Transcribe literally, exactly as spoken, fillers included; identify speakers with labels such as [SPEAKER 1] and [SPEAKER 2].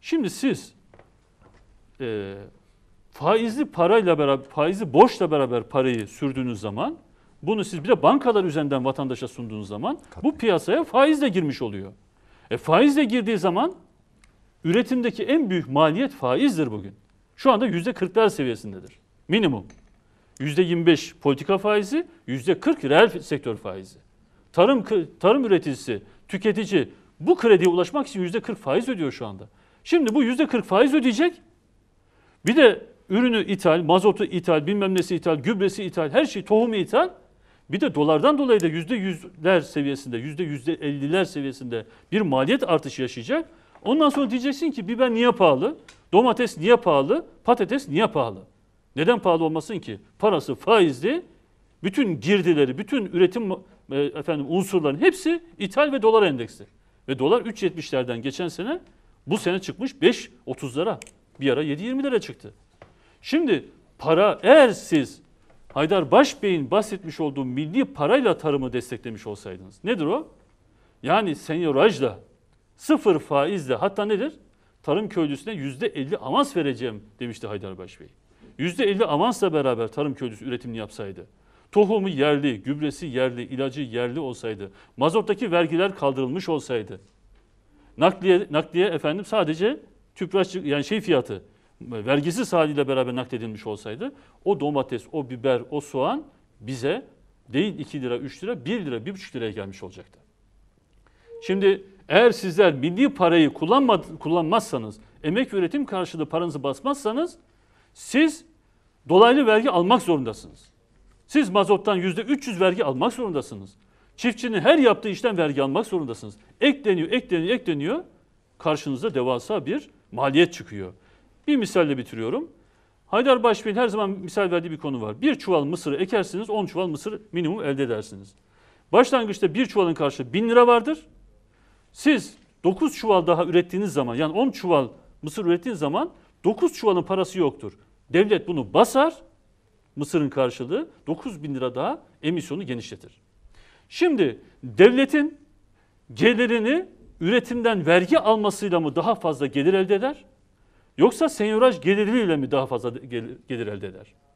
[SPEAKER 1] Şimdi siz e, faizli parayla beraber, faizli borçla beraber parayı sürdüğünüz zaman, bunu siz bir de bankalar üzerinden vatandaşa sunduğunuz zaman bu piyasaya faizle girmiş oluyor. E faizle girdiği zaman üretimdeki en büyük maliyet faizdir bugün. Şu anda yüzde kırklar seviyesindedir. Minimum. yüzde yirmi beş politika faizi, yüzde kırk reel sektör faizi. Tarım tarım üreticisi, tüketici bu krediye ulaşmak için yüzde kırk faiz ödüyor şu anda. Şimdi bu yüzde kırk faiz ödeyecek. Bir de ürünü ithal, mazotu ithal, bilmem nesi ithal, gübresi ithal, her şey tohumu ithal. Bir de dolardan dolayı da yüzde yüzler seviyesinde, yüzde yüzde elliler seviyesinde bir maliyet artışı yaşayacak. Ondan sonra diyeceksin ki biber niye pahalı, domates niye pahalı, patates niye pahalı? Neden pahalı olmasın ki? Parası faizli, bütün girdileri, bütün üretim efendim unsurların hepsi ithal ve dolar endeksli. Ve dolar üç yetmişlerden geçen sene bu sene çıkmış beş otuzlara. Bir ara yedi yirmilere çıktı. Şimdi para, eğer siz Haydar Başbey'in bahsetmiş olduğu milli parayla tarımı desteklemiş olsaydınız. Nedir o? Yani senyorajla, sıfır faizle, hatta nedir? Tarım köylüsüne yüzde elli avans vereceğim demişti Haydar Başbey. yüzde elli avansla beraber tarım köylüsü üretimini yapsaydı, tohumu yerli, gübresi yerli, ilacı yerli olsaydı, mazottaki vergiler kaldırılmış olsaydı, nakliye, nakliye efendim sadece tüpraş, yani şey fiyatı, vergisiz haliyle beraber nakledilmiş olsaydı, o domates, o biber, o soğan bize değil iki lira, üç lira, bir lira, bir buçuk liraya gelmiş olacaktı. Şimdi eğer sizler milli parayı kullanmazsanız, emek ve üretim karşılığı paranızı basmazsanız, siz dolaylı vergi almak zorundasınız. Siz mazottan yüzde üç yüz vergi almak zorundasınız. Çiftçinin her yaptığı işten vergi almak zorundasınız. Ekleniyor, ekleniyor, ekleniyor. Karşınızda devasa bir maliyet çıkıyor. Bir misalle bitiriyorum. Haydar Başbey'in her zaman misal verdiği bir konu var. Bir çuval mısırı ekersiniz, on çuval mısır minimum elde edersiniz. Başlangıçta bir çuvalın karşılığı bin lira vardır. Siz dokuz çuval daha ürettiğiniz zaman, yani on çuval mısır ürettiğiniz zaman dokuz çuvalın parası yoktur. Devlet bunu basar, mısırın karşılığı dokuz bin lira daha emisyonu genişletir. Şimdi devletin gelirini üretimden vergi almasıyla mı daha fazla gelir elde eder? Yoksa senyoraj geliriyle mi daha fazla gelir elde eder?